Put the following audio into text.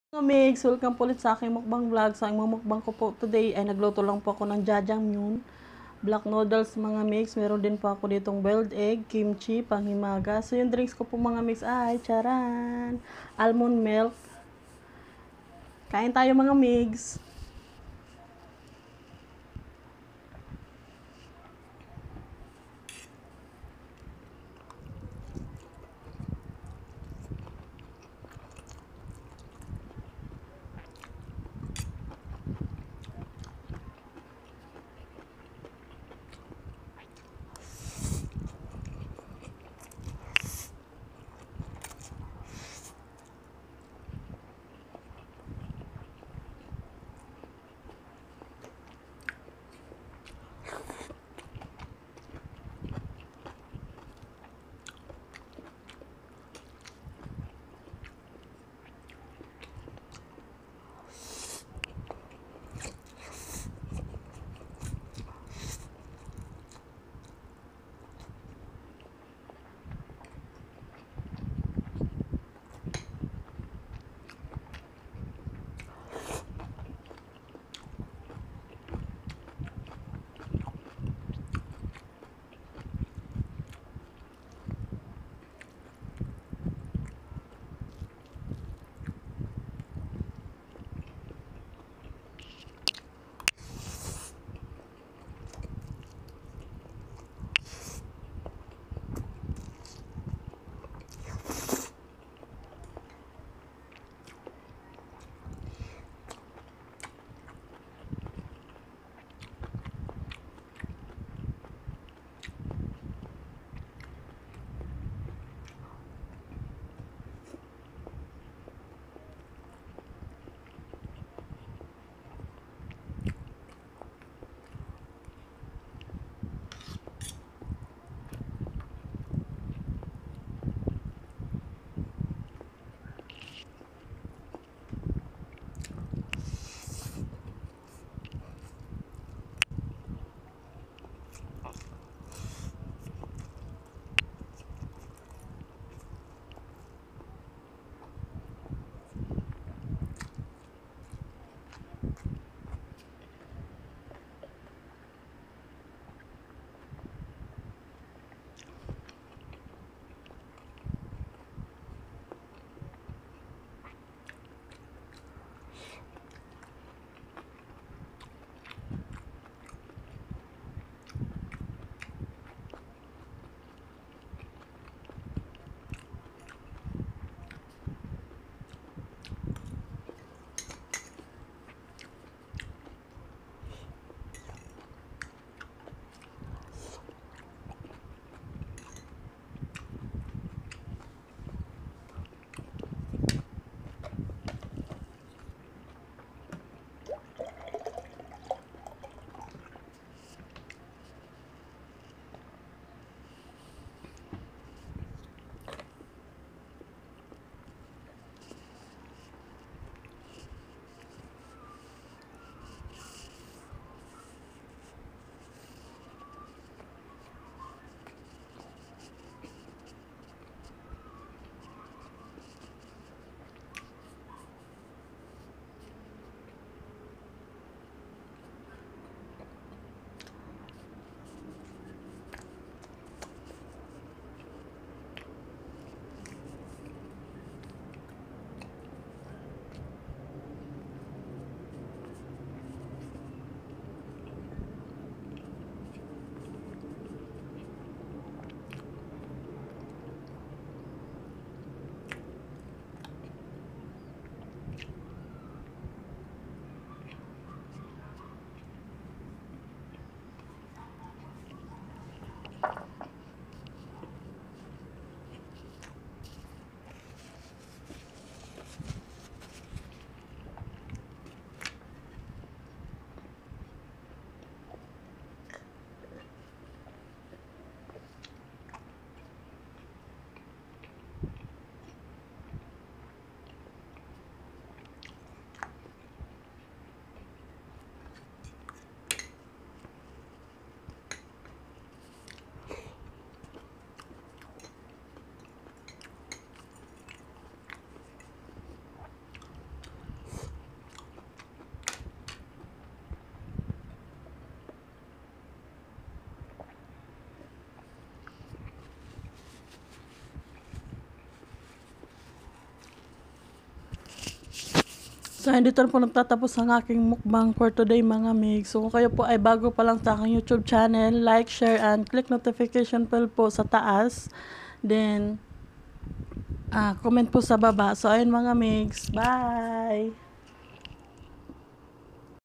Mga mix, welcome po ulit sa aking mukbang vlog. Sa aking mukbang ko po today ay nagluto lang po ako ng jajangmyeon, black noodles mga mix. Meron din po ako ditong boiled egg, kimchi, panghimaga. So yung drinks ko po mga mix ay charan, almond milk. Kain tayo mga mix. So, hindi dito na po nagtatapos ang aking mukbang for today mga migs. So, kung kayo po ay bago pa lang sa aking YouTube channel, like, share, and click notification bell po sa taas. Then, comment po sa baba. So, ayun mga migs. Bye!